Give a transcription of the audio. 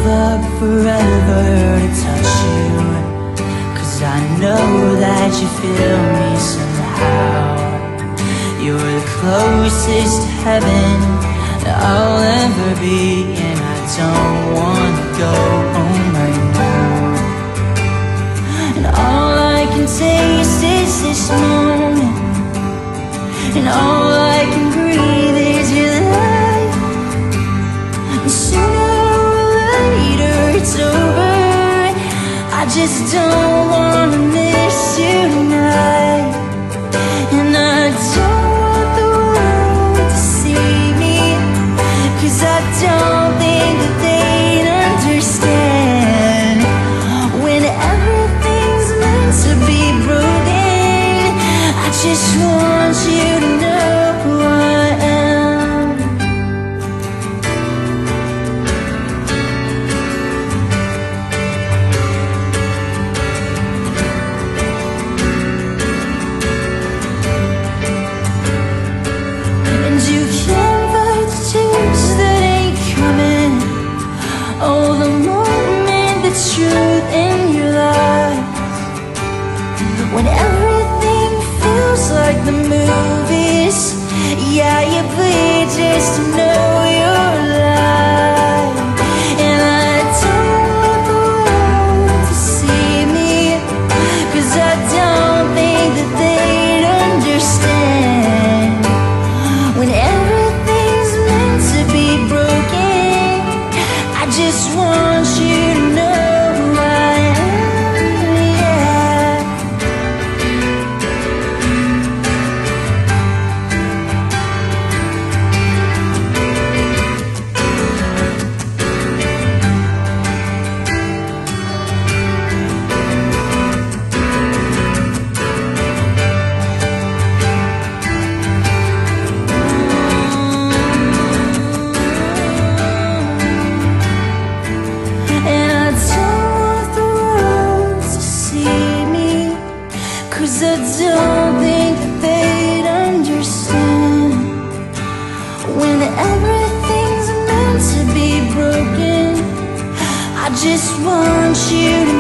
up forever to touch you, 'cause I know that you feel me somehow. You're the closest to heaven that I'll ever be, and I don't wanna go home right now. And all I can taste is this moment, and all I can breathe is your life. And sooner or later it's over. I just don't wanna miss you tonight. And I don't want the world to see me, 'cause I don't think that they'd understand. When everything's meant to be broken, I just want you to know who I am. And you can't fight the tears that ain't coming. Oh, the moment, the truth in your life. When everything feels like the movies, yeah, you bleed just to know you're alive. And I don't want the world to see me, 'cause I don't think that they'd understand. When everything's meant to be broken, I just want you to know who I am, yeah. And I don't want the world to see me, 'cause I don't think that they'd understand. When everything's meant to be broken, I just want you to